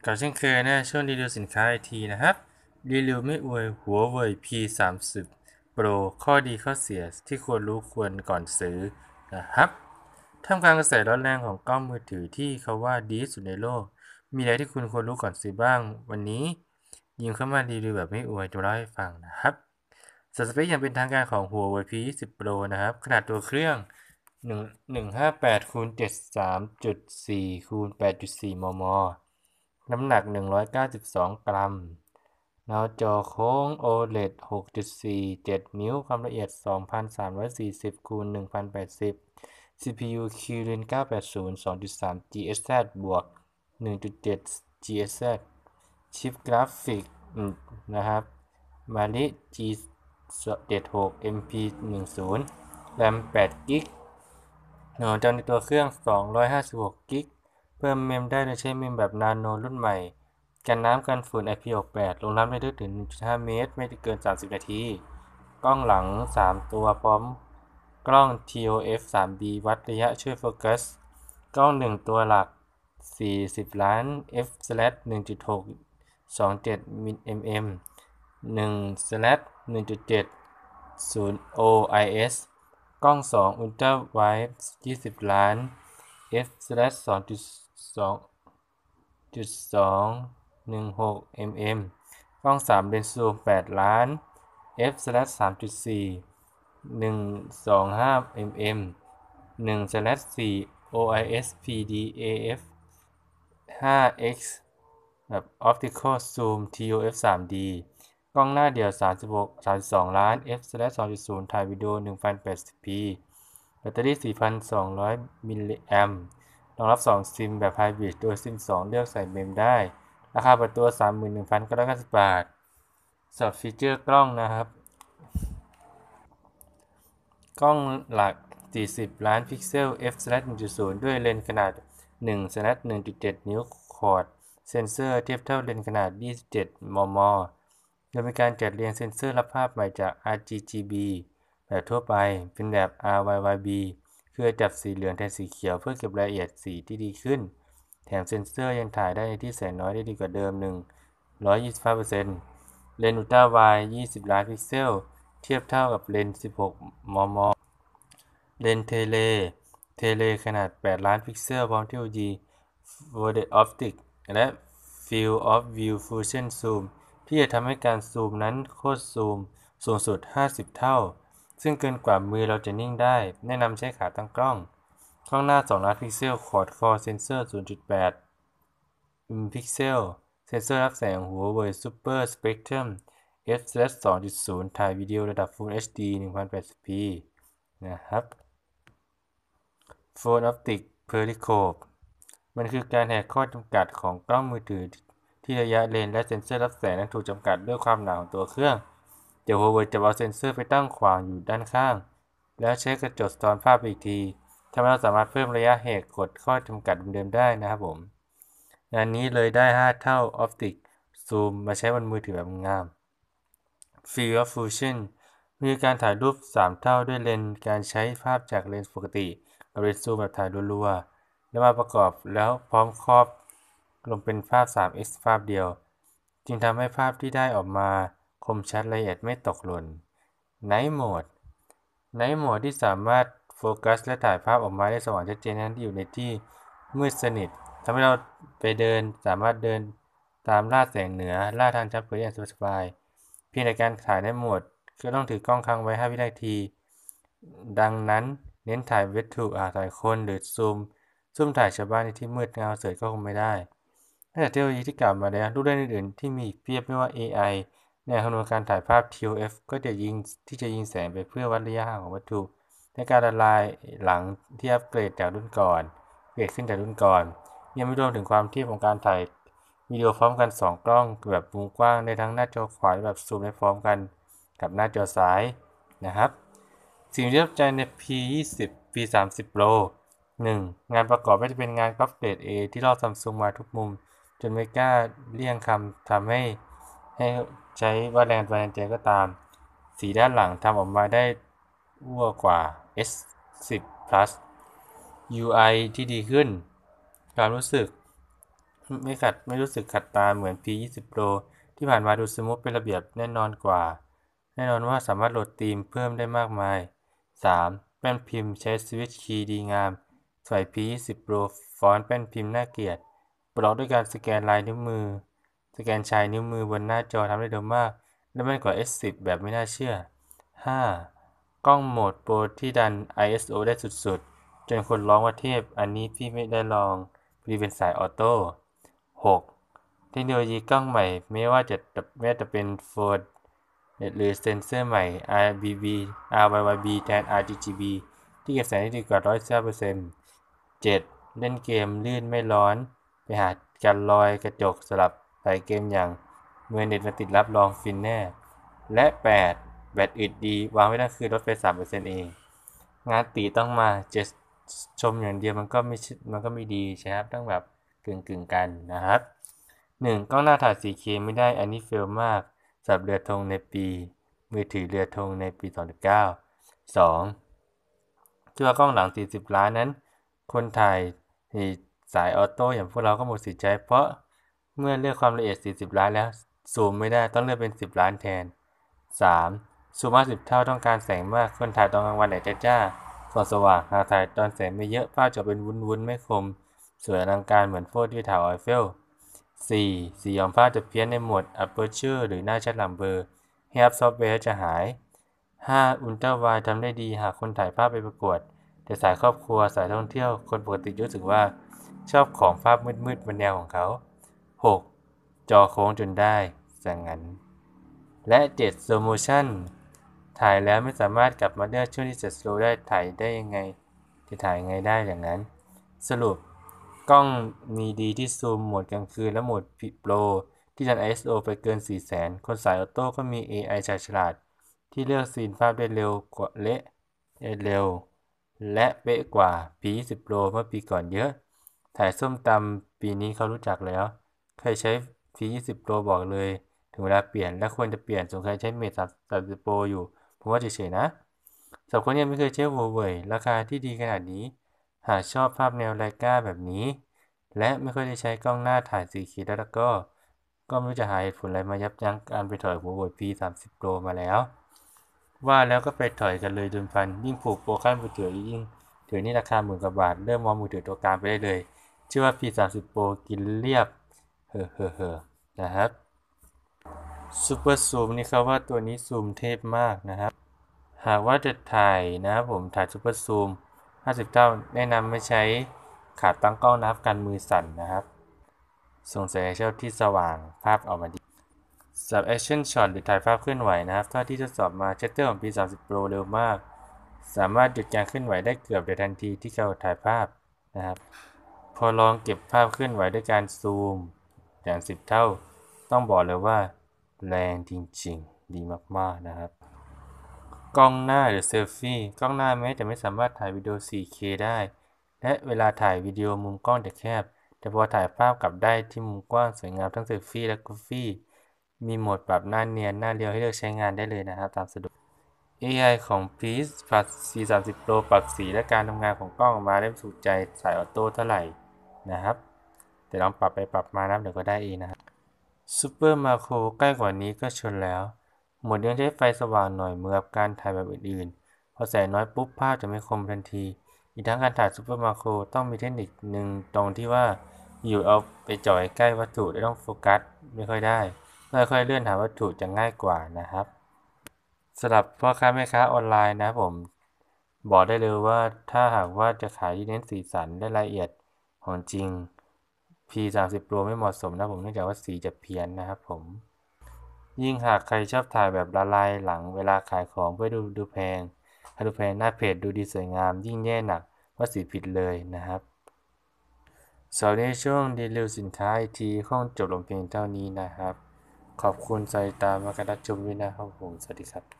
ก่อนเช่นเคยนะช่วงรีวิวสินค้าไอทีนะครับรีวิวไม่อวยหัวเว่ย P30 Pro ข้อดีข้อเสียที่ควรรู้ควรก่อนซื้อนะครับท่ามกลางกระแสร้อนแรงของกล้องมือถือที่เขาว่าดีที่สุดในโลกมีอะไรที่คุณควรรู้ก่อนซื้อบ้างวันนี้ยิมเข้ามารีวิวแบบไม่อวยจะเล่าให้ฟังนะครับสเปคอย่างเป็นทางการของหัวเว่ย P20 Pro นะครับขนาดตัวเครื่อง1158คูณ73.4คูณ8.4มมน้ำหนัก192กรัมหน้าจอโค้ง OLED 6.47 นิ้วความละเอียด2340คูณ1080 CPU Kirin 980 2.3 GHz บวก1.7 GHz ชิปกราฟิกนะครับMali G76 MP10 แรม8 กิกจอในตัวเครื่อง256 กิกเพิ่มเมมได้โดยใช้เมมแบบนาโนรุ่นใหม่กันน้ำกันฝุ่น IP68 ลงน้ำได้ลึกถึง 1.5 เมตรไม่เกิน30 นาทีกล้องหลัง3ตัวพร้อมกล้อง TOF 3D วัดระยะช่วยโฟกัสกล้อง1ตัวหลัก40ล้าน f/1.6 27 mm 1/1.7 OIS กล้อง2 Ultra Wide 20ล้าน f/2.2.216 mm กล้อง3เลนส์ซูม8ล้าน f/3.4 125 mm 1/4 OIS PDAF 5x แบบ Optical Zoom TOF 3D กล้องหน้าเดี่ยว32ล้าน f/2.0 ถ่ายวิดีโอ 1080p แบตเตอรี่ 4,200 มิลลิแอมป์รองรับ2ซิมแบบไฮบริดโดยซิม2เลือกใส่เมมได้ราคาเปิดตัว 31,990 บาทสำหรับฟีเจอร์กล้องนะครับกล้องหลัก40ล้านพิกเซล f/1.0 ด้วยเลนส์ขนาด 1/1.7 นิ้วคอร์ดเซนเซอร์เทียบเท่าเลนส์ขนาด 27 มม. โดยมีการจัดเรียงเซ็นเซอร์รับภาพใหม่จาก RGB แบบทั่วไปเป็นแบบ RYYB คือจับสีเหลืองแทนสีเขียวเพื่อเก็บรายละเอียดสีที่ดีขึ้นแถมเซ็นเซอร์ยังถ่ายได้ในที่แสงน้อยได้ดีกว่าเดิม 125% เลนส์อุลตร้าไวด์20ล้านพิกเซลเทียบเท่ากับเลนส์16 มม. เลนส์เทเลขนาด8ล้านพิกเซลพร้อมเทคโนโลยี Folded Optic และ Field of View Fusion Zoom ที่จะทำให้การซูมนั้นโคตรซูมสูงสุด50เท่าซึ่งเกินกว่ามือเราจะนิ่งได้แนะนำใช้ขาตั้งกล้องหน้า2ล้านพิกเซล Quad Core Sensor 0.8 พิกเซลเซ็นเซอร์รับแสงหัวเว่ย Super Spectrum f/2.0 ถ่ายวิดีโอระดับ Full HD 1080p นะครับโฟนออปติกเพอริโคปมันคือการแหกข้อจำกัดของกล้องมือถือที่ระยะเลนและเซ็นเซอร์รับแสงนั้นถูกจำกัดด้วยความหนาของตัวเครื่องเดี๋ยวหัวเว่ยจะเอาเซ็นเซอร์ไปตั้งขวางอยู่ด้านข้างแล้วใช้กระจกสะท้อนภาพอีกทีทำให้เราสามารถเพิ่มระยะแหกกฎข้อจำกัดเดิมๆได้นะครับผมงานนี้เลยได้5เท่าออปติกซูมมาใช้บนมือถือแบบงาม Field of Fusion มีการถ่ายรูป3เท่าด้วยเลนส์การใช้ภาพจากเลนส์ปกติกับเลนส์ซูมแบบถ่ายรัวๆแล้วมาประกอบแล้วพร้อมครอบลงเป็นภาพ 3x ภาพเดียวจึงทำให้ภาพที่ได้ออกมาคมชัดละเอียดไม่ตกหล่น Night Mode ที่สามารถโฟกัสและถ่ายภาพออกมาได้สว่างชัดเจนทั้งที่อยู่ในที่มืดสนิททำให้เราสามารถเดินตามล่าแสงเหนือล่าทางจับเผยอย่างสบายๆเพียงแต่การถ่ายในโหมดก็ต้องถือกล้องค้างไว้5วินาทีดังนั้นเน้นถ่ายวัตถุถ่ายคนหรือซูมถ่ายชาวบ้านในที่มืดเงาเสยก็คงไม่ได้นอกจากเทคโนโลยีที่กล่าวมาแล้วรูปเล่นอื่นๆที่มีอีกเพียบไม่ว่า AI ในคำนวณการถ่ายภาพ TOF ก็จะยิงแสงไปเพื่อวัดระยะห่างของวัตถุและการละลายหลังที่อัปเกรดจากรุ่นก่อนยังไม่รวมถึงความเทียบของการถ่ายวิดีโอพร้อมกัน2กล้องแบบมุมกว้างในทั้งหน้าจอขวาแบบซูมได้พร้อมกันกับหน้าจอซ้ายนะครับสิ่งที่ประทับใจใน P30 Pro 1. งานประกอบไม่จะเป็นงานกราฟเกรด A ที่ลอกซัมซุงมาทุกมุมจนไม่กล้าเลี่ยงคำทำให้ใช้ว่าแรงบันดาลใจก็ตามสีด้านหลังทำออกมาได้วั่วกว่า S10 Plus UI ที่ดีขึ้นความรู้สึกไม่รู้สึกขัดตาเหมือน P20 Pro ที่ผ่านมาดูสมูทเป็นระเบียบแน่นอนกว่าแน่นอนว่าสามารถโหลดธีมเพิ่มได้มากมาย 3. แป้นพิมพ์ใช้สวิตช์คีย์ดีงามส่วน P20 Pro ฟอนต์แป้นพิมพ์น่าเกลียดปลดล็อกด้วยการสแกนลายนิ้วมือสแกนชายนิ้วมือบนหน้าจอทำได้เร็วมากและแม่นกว่า S10 แบบไม่น่าเชื่อ 5. กล้องโหมดโปรที่ดัน ISO ได้สุดๆจนคนร้องว่าเทพอันนี้พี่ไม่ได้ลองพอดีเป็นสายออโต้ 6. เทคโนโลยีกล้องใหม่ไม่ว่าจะเป็น Ford หรือเซนเซอร์ใหม่ RYYB แทน RGB ที่เก็บแสงได้ดีกว่า 100% 7. เล่นเกมลื่นไม่ร้อนไปหากันรอยกระจกสลับสายเกมอย่างเมื่อเน็ตมาติดรับรองฟินแน่และ 8. แบตอึดดีวางไว้ทั้งคืนลดไป 3% เองงานตีต้องมาจะชมอย่างเดียวมันก็ไม่ดีใช่ครับต้องแบบกึ่งกันนะครับ 1. กล้องหน้าถ่าย 4K ไม่ได้อันนี้เฟลมากสำหรับเรือธงในปีมือถือเรือธงในปี 2019 2. ที่ว่ากล้องหลัง 40 ล้านนั้นคนถ่ายสายออโต้อย่างพวกเราก็หมดสิทธิ์ใจเพราะเมื่อเลือกความละเอียด 40 ล้านแล้วซูมไม่ได้ต้องเลือกเป็น 10 ล้านแทน 3. ซูม 50 เท่าต้องการแสงมากคนถ่ายตอนกลางวันแดดจ้าๆส่องสว่างหากถ่ายตอนแสงไม่เยอะภาพจะเป็นวุ้นๆไม่คมสวยอลังการเหมือนโฟที่ถ่ายไอเฟล 4. สีของภาพจะเพี้ยนในโหมด Aperture หรือหน้าชัดหลังเบลอให้อัพซอฟต์แวร์จะหาย 5. อุลตร้าไวด์ทำได้ดีหากคนถ่ายภาพไปประกวดแต่สายครอบครัวสายท่องเที่ยวคนปกติรู้สึกว่าชอบของภาพมืดๆบนแนวของเขา 6. จอโค้งจนได้สังงั้นและ 7. Slow Motion ถ่ายแล้วไม่สามารถกลับมาเลือกช่วงที่จะ slow ได้ถ่ายได้ยังไงจะถ่ายยังไงได้อย่างนั้นสรุปกล้องมีดีที่ซูมโหมดกลางคืนและโหมดโปรที่ดัน ISO ไปเกิน 400,000 คนสายออโต้ก็มี AI ฉลาดที่เลือกซีนภาพได้เร็วกว่าและเป๊ะกว่า P20 Pro เมื่อปีก่อนเยอะถ่ายส้มตำปีนี้เขารู้จักแล้วใครใช้ P20 Pro บอกเลยถึงเวลาเปลี่ยนและควรจะเปลี่ยนส่วนใครใช้ Mate 30 Pro อยู่ผมว่าเฉยๆนะสำหรับคนที่ยังไม่เคยใช้ Huawei ราคาที่ดีขนาดนี้หากชอบภาพแนวไลกาแบบนี้และไม่ค่อยได้ใช้กล้องหน้าถ่าย 4K แล้วก็ไม่รู้จะหาเหตุผลอะไรมายับยั้งการไปถอย Huawei P30 Pro มาแล้วว่าแล้วก็ไปถอยกันเลย1,000ยิ่งผูกโปรขั้นมือถือยิ่งถือนี่ราคา10,000 กว่าบาทเริ่มมองมือถือตัวกลางไปได้เลยชื่อว่า P30 Pro กินเรียบนะครับซูเปอร์ซูมนี่ครับว่าตัวนี้ซูมเทพมากนะครับหากว่าจะถ่ายนะครับผมถ่ายซูเปอร์ซูม50 เท่าแนะนำไม่ใช้ขาตั้งกล้องนะครับกันมือสั่นนะครับส่งแสงเช่าที่สว่างภาพออกมาดีสำหรับ Action Shot หรือถ่ายภาพเคลื่อนไหวนะครับเท่าที่ทดสอบมาชัตเตอร์ของ P30 Pro เร็วมากสามารถหยุดการเคลื่อนไหวได้เกือบในทันทีที่เราถ่ายภาพนะครับพอลองเก็บภาพเคลื่อนไหวด้วยการซูมอย่าง10 เท่าต้องบอกเลยว่าแรงจริงๆดีมากๆนะครับกล้องหน้าหรือเซลฟี่กล้องหน้าแม้จะไม่สามารถถ่ายวิดีโอ 4K ได้และเวลาถ่ายวิดีโอมุมกล้องจะแคบแต่พอถ่ายภาพกลับได้ที่มุมกว้างสวยงามทั้งเซลฟี่และกราฟี่มีโหมดปรับหน้าเนียนหน้าเรียวให้เลือกใช้งานได้เลยนะครับตามสะดวก AI ของ P30 Pro ปรับสีและการทำงานของกล้องออกมาได้ถูกใจสายออโต้เท่าไหร่นะครับแต่ลองปรับไปปรับมานะเดี๋ยวก็ได้เองนะครับซูเปอร์มาโครใกล้กว่านี้ก็ชนแล้วโหมดยังใช้ไฟสว่างหน่อยเหมือนกับการถ่ายแบบอื่นๆพอแสงน้อยปุ๊บภาพจะไม่คมทันทีอีกทั้งการถ่ายซูเปอร์มาโครต้องมีเทคนิคหนึ่งตรงที่ว่าอยู่เอาไปจ่อยใกล้วัตถุและต้องโฟกัสไม่ค่อยได้ค่อยๆเลื่อนหาวัตถุจะง่ายกว่านะครับสำหรับพ่อค้าแม่ค้าออนไลน์นะผมบอกได้เลยว่าถ้าหากว่าจะขายที่เน้นสีสันและรายละเอียดของจริง P30 Pro ไม่เหมาะสมนะผมเนื่องจากว่าสีจะเพี้ยนนะครับผมยิ่งหากใครชอบถ่ายแบบละลายหลังเวลาขายของเพื่อดูแพงถ้าดูแพงหน้าเพจดูดีสวยงามยิ่งแย่หนักว่าสีผิดเลยนะครับสำหรับในช่วงรีวิวสินค้าอีกทีคงจบลงเพียงเท่านี้นะครับขอบคุณใจตามมาการรับชมด้วยนะครับผมสวัสดีครับ